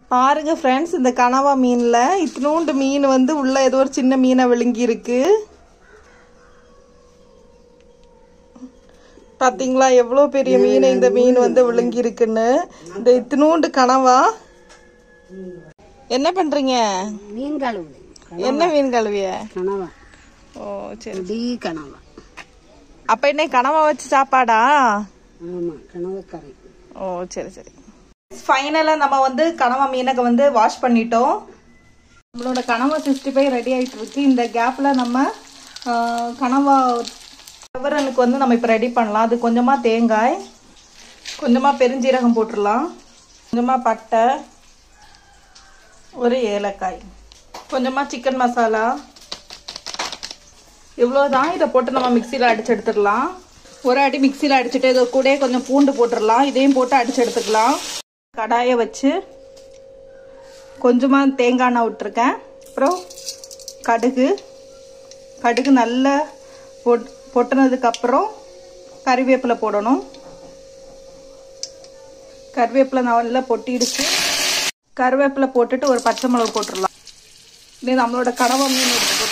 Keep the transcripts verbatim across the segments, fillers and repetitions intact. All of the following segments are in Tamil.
பாருங்க ஃப்ரெண்ட்ஸ், இந்த கனவா மீன்ல இத்தினோண்டு மீன் வந்து உள்ள ஏதோ ஒரு சின்ன மீனை விழுங்கி இருக்கு. பாத்தீங்களா எவ்வளவு பெரிய மீனை இந்த மீன் வந்து விழுங்கி இருக்குன்னு. இந்த இத்தினோண்டு கனவா. என்ன பண்றீங்க? மீன் கழுவு. என்ன மீன் கழுவிய? கனவா. ஓ சரி. டி கனவா. அப்ப என்ன கனவா வச்சு சாப்பாடா? ஆமா, கனவா கறி. ஓ சரி சரி. ஃபைனலா நம்ம வந்து கனவா மீனுக்கு வந்து வாஷ் பண்ணிட்டோம். நம்மளோட கனவா சிக்ஸ்டி ஃபைவ் ரெடி ஆயிட்டு இருக்கு. இந்த கேப்ல நம்ம கனவா செவரனுக்கு வந்து நம்ம இப்போ ரெடி பண்ணலாம். அது கொஞ்சமா தேங்காய், கொஞ்சமா பெருஞ்சீரகம் போட்டுடலாம், கொஞ்சமா பட்டை, ஒரு ஏலக்காய், கொஞ்சமா சிக்கன் மசாலா, இவ்வளோதான். இதை போட்டு நம்ம மிக்சியில் அடிச்சு எடுத்துடலாம். ஒரு அடி மிக்சியில் அடிச்சுட்டு இதை கூட கொஞ்சம் பூண்டு போட்டுடலாம். இதையும் போட்டு அடிச்சு எடுத்துக்கலாம். கடாயை வச்சு கொஞ்சமாக தேங்காய் எண்ணெய் விட்டுருக்கேன். அப்புறம் கடுகு கடுகு நல்லா பொட் பொட்டினதுக்கப்புறம் கறிவேப்பிலை போடணும். கறிவேப்பிலை நல்லா பொட்டிடுச்சு. கறிவேப்பிலை போட்டுட்டு ஒரு பச்சை மிளகு போட்டுடலாம். இது நம்மளோட கனவா மீன் எடுத்து போட்டு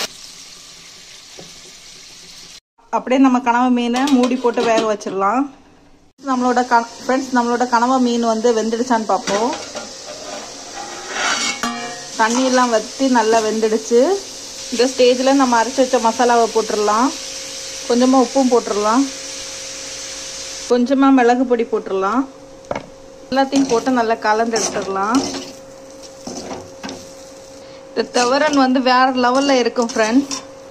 அப்படியே நம்ம கனவா மீனை மூடி போட்டு வேக வச்சிடலாம். நம்மளோட கன ஃப்ரெண்ட்ஸ் நம்மளோட கனவா மீன் வந்து வெந்துடுச்சான்னு பார்ப்போம். தண்ணியெல்லாம் வற்றி நல்லா வெந்துடுச்சு. இந்த ஸ்டேஜில் நம்ம அரைச்சி வச்ச மசாலாவை போட்டுடலாம். கொஞ்சமாக உப்பும் போட்டுடலாம், கொஞ்சமாக மிளகு பொடி போட்டுடலாம். எல்லாத்தையும் போட்டு நல்லா கலந்து எடுத்துடலாம். இந்த துவரன் வந்து வேற லெவலில் இருக்கும் ஃப்ரெண்ட்ஸ்.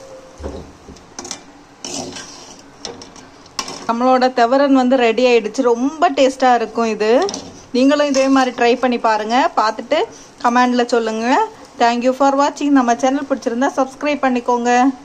நம்மளோட துவரன் வந்து ரெடி ஆயிடுச்சு. ரொம்ப டேஸ்ட்டாக இருக்கும் இது. நீங்களும் இதே மாதிரி ட்ரை பண்ணி பாருங்கள். பார்த்துட்டு கமெண்டில் சொல்லுங்கள். தேங்க்யூ ஃபார் வாட்சிங். நம்ம சேனல் பிடிச்சிருந்தா சப்ஸ்கிரைப் பண்ணிக்கோங்க.